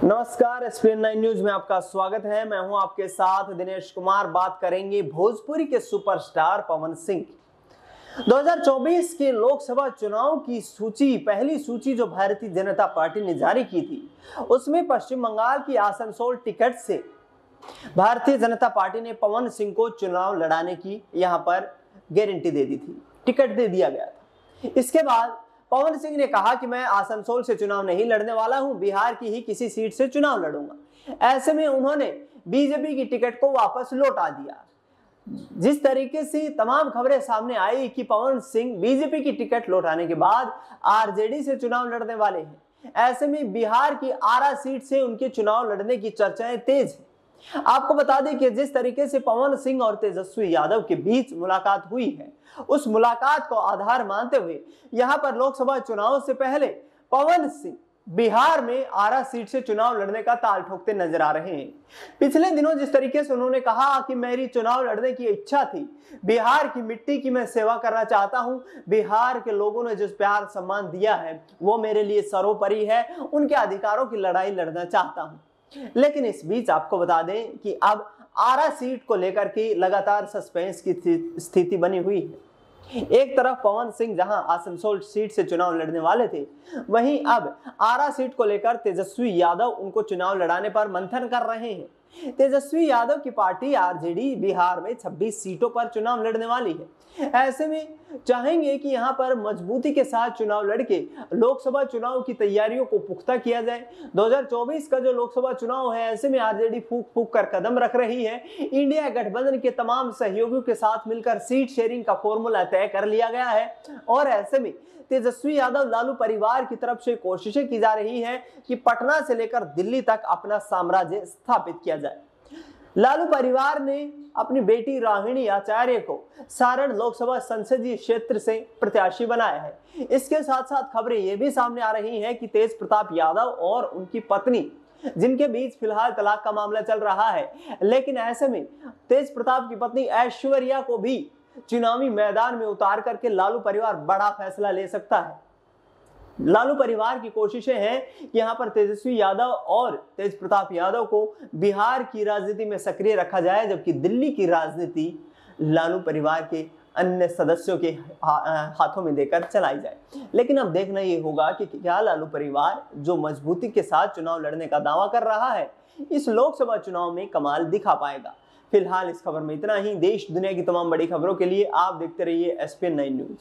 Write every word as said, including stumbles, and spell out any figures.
नमस्कार, ESPN nine news में आपका स्वागत है। मैं हूं आपके साथ दिनेश कुमार। बात करेंगे भोजपुरी के सुपरस्टार पवन सिंह। दो हज़ार चौबीस के लोकसभा चुनाव की सूची, पहली सूची जो भारतीय जनता पार्टी ने जारी की थी, उसमें पश्चिम बंगाल की आसनसोल टिकट से भारतीय जनता पार्टी ने पवन सिंह को चुनाव लड़ाने की यहां पर गारंटी दे दी थी, टिकट दे दिया गया था। इसके बाद पवन सिंह ने कहा कि मैं आसनसोल से चुनाव नहीं लड़ने वाला हूं, बिहार की ही किसी सीट से चुनाव लड़ूंगा। ऐसे में उन्होंने बीजेपी की टिकट को वापस लौटा दिया। जिस तरीके से तमाम खबरें सामने आई कि पवन सिंह बीजेपी की टिकट लौटाने के बाद आरजेडी से चुनाव लड़ने वाले हैं, ऐसे में बिहार की आरा सीट से उनके चुनाव लड़ने की चर्चाएं तेज हैं। आपको बता दें कि जिस तरीके से पवन सिंह और तेजस्वी यादव के बीच मुलाकात हुई है, उस मुलाकात को आधार मानते हुए यहां पर लोकसभा चुनाव से पहले पवन सिंह बिहार में आरा सीट से चुनाव लड़ने का ताल ठोकते नजर आ रहे हैं। पिछले दिनों जिस तरीके से उन्होंने कहा कि मेरी चुनाव लड़ने की इच्छा थी, बिहार की मिट्टी की मैं सेवा करना चाहता हूं, बिहार के लोगों ने जिस प्यार सम्मान दिया है वो मेरे लिए सर्वोपरि है, उनके अधिकारों की लड़ाई लड़ना चाहता हूं। लेकिन इस बीच आपको बता दें कि अब आरा सीट को लेकर के लगातार सस्पेंस की स्थिति बनी हुई है। एक तरफ पवन सिंह जहां आसनसोल सीट से चुनाव लड़ने वाले थे, वहीं अब आरा सीट को लेकर तेजस्वी यादव उनको चुनाव लड़ाने पर मंथन कर रहे हैं। तेजस्वी यादव की पार्टी आरजेडी बिहार में छब्बीस सीटों पर चुनाव लड़ने वाली है। ऐसे में चाहेंगे कि यहां पर मजबूती के साथ चुनाव लड़के लोकसभा चुनाव की तैयारियों को पुख्ता किया जाए। दो हज़ार चौबीस का जो लोकसभा चुनाव है, ऐसे में आरजेडी फूक फूक कर कदम रख रही है। इंडिया गठबंधन के तमाम सहयोगियों के साथ मिलकर सीट शेयरिंग का फॉर्मूला तय कर लिया गया है और ऐसे में तेजस्वी यादव लालू परिवार की तरफ से कोशिशें की जा रही है कि पटना से लेकर दिल्ली तक अपना साम्राज्य स्थापित किया जाए। लालू परिवार ने अपनी बेटी राहिणी आचार्य को सारण लोकसभा संसदीय क्षेत्र से प्रत्याशी बनाया है। इसके साथ साथ खबरें ये भी सामने आ रही हैं कि तेज प्रताप यादव और उनकी पत्नी, जिनके बीच फिलहाल तलाक का मामला चल रहा है, लेकिन ऐसे में तेज प्रताप की पत्नी ऐश्वर्या को भी चुनावी मैदान में उतार करके लालू परिवार बड़ा फैसला ले सकता है। लालू परिवार की कोशिशें हैं कि यहां पर तेजस्वी यादव और तेज प्रताप यादव को बिहार की राजनीति में सक्रिय रखा जाए, जबकि दिल्ली की राजनीति लालू परिवार के अन्य सदस्यों के हाथों में देकर चलाई जाए। लेकिन अब देखना ये होगा कि क्या लालू परिवार जो मजबूती के साथ चुनाव लड़ने का दावा कर रहा है, इस लोकसभा चुनाव में कमाल दिखा पाएगा। फिलहाल इस खबर में इतना ही। देश दुनिया की तमाम बड़ी खबरों के लिए आप देखते रहिए एसपीएन नाइन न्यूज।